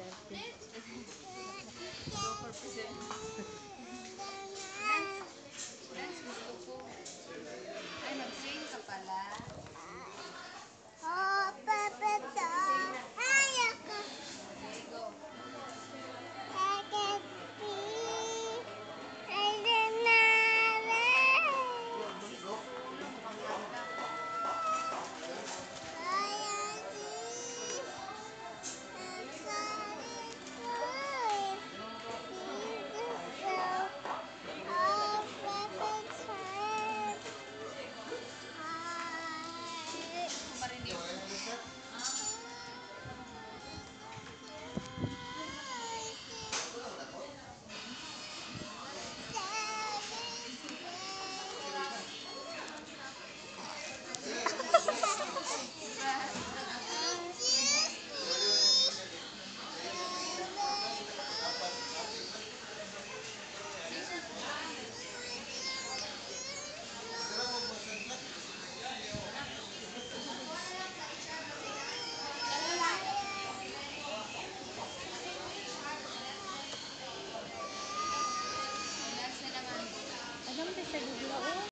Go for present. Dance. Dance gusto ko. Ay, mag-sing ka pala. Oh, Papa, Sing na. ayoko. Okay, go. I can see. I don't know. Gusto ko makanta. I am this. I'm sorry for beautiful. Oh, Papa, time. Gusto ko marinig. Dance na naman. Alam mo sa Google